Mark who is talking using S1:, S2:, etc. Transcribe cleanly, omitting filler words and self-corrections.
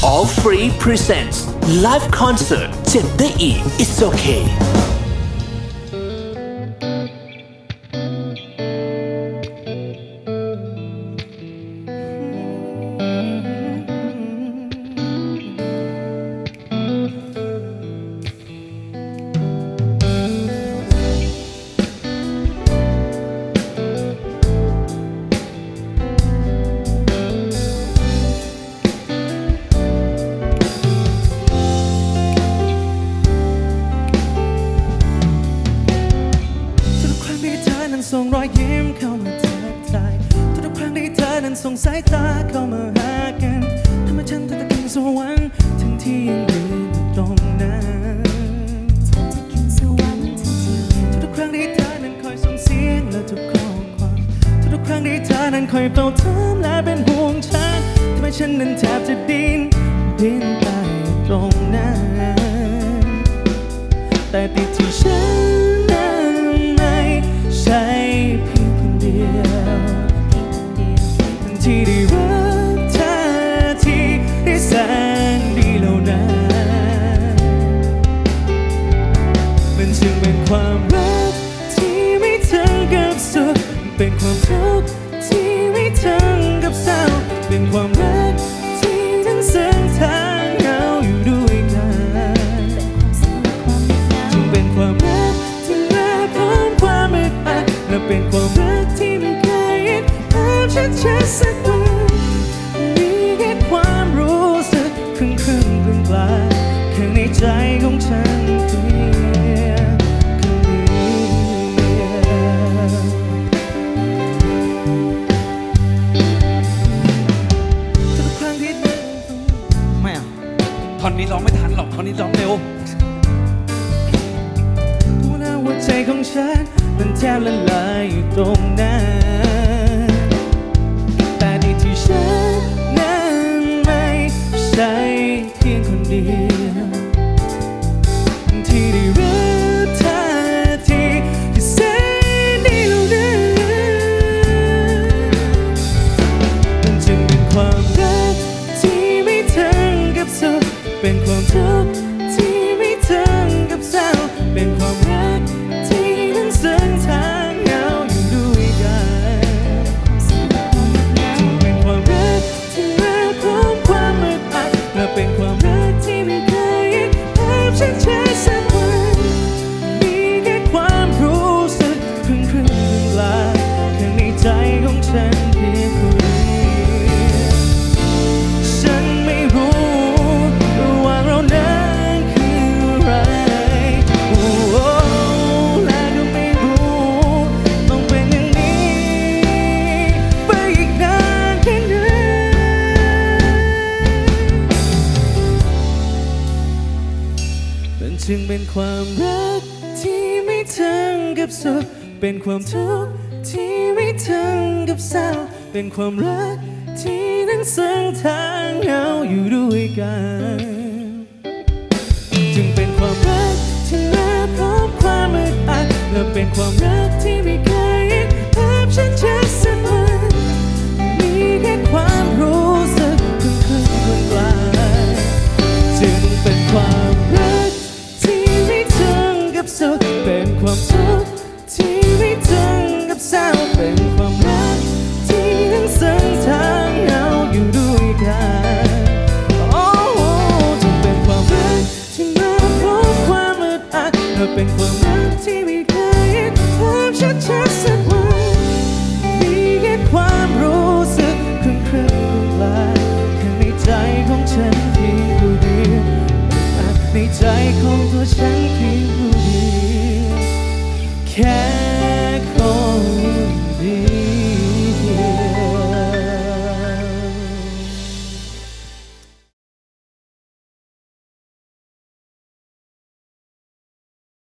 S1: All Free Presents Live Concert เจ็บได้อีก It's Okay
S2: ส่งรอยยิ้มเข้ามาทักทายทุกครั้งที่เธอนั้นส่งสายตาเข้ามาหากันทำให้ฉันต้องกินสวรรค์ทั้งที่ยังยืนอยู่ตรงนั้นทุกครั้งที่เธอนั้นคอยส่งเสียงและทุกข้อความทุกครั้งที่เธอนั้นคอยเฝ้าถามและเป็นห่วงฉันทำให้ฉันนั้นแทบจะดิ้นไปตรงนั้นแต่ติดที่ฉันใช่เพียงคนเดียวที่ได้รักเธอที่ได้แสนดีเหล่านั้นมันจึงเป็นความรักที่ไม่ถึงกับสุขเป็นความทุกข์ที่ไม่ถึงกับเศร้าเป็นความรักที่ทั้งสองทางเราอยู่ด้วยกันจึงเป็นความรักที่มาพร้อมความอึดอัดและเป็นความรักที่ไม่เคยเห็นภาพชัดๆสักวันมีแค่ความรู้สึกครึ่งกลางข้างในใจของฉันเพียงคนเดียวทุกครั้งที่ไม่อ่ะท่อนนี้ร้องไม่ทันหรอกท่อนนี้ร้องเร็วรู้นะว่าใจของฉันมันแทบละลายอยู่ตรงนั้นแต่ที่ฉันนั้นไม่ใช่เพียงคนเดียวที่ได้รักเธอที่แสนดีเหล่านั้นมันจึงเป็นความรักที่ไม่ถึงกับสุขเป็นความทุกข์ที่ไม่ถึงกับเศร้าเป็นความรักที่ทั้งสองทางเราอยู่ด้วยกันจึงเป็นความรักที่มาพร้อมความอึดอัดและเป็นความรักที่ไม่เคยเห็นภาพชัดๆสักวันมีแค่ความรู้สึกครึ่งกลางข้างในใจของฉันเพียงคนเดียวฉันไม่รู้ว่าเรานั้นคืออะไรและก็ไม่รู้ต้องเป็นอย่างนี้ไปอีกนานแค่ไหนมันจึงเป็นความรักที่ไม่ถึงกับสุขเป็นความทุกข์ที่ไม่ถึงกับเศร้าเป็นความรักที่ทั้งสองทางเราอยู่ด้วยกันจึงเป็นความรักที่มาพร้อมความอึดอัดและเป็นความรักที่ไม่เคยเห็นภาพชัดๆสักวันมีแค่ความรู้สึกครึ่งกลางจึงเป็นความรักที่ไม่ถึงกับสุขเป็นความทุกข์ที่ไม่ถึงกับเศร้าเป็นความรักที่ทั้งสองทางเราอยู่ด้วยกันจึงเป็นความรักที่มาพร้อมความอึดอัดและเป็นความรักที่ไม่เคยเห็นภาพชัดๆสักวันมีแค่ความรู้สึกครึ่งกลางข้างในใจของฉันเพียงผู้เดียวในใจของตัวฉัน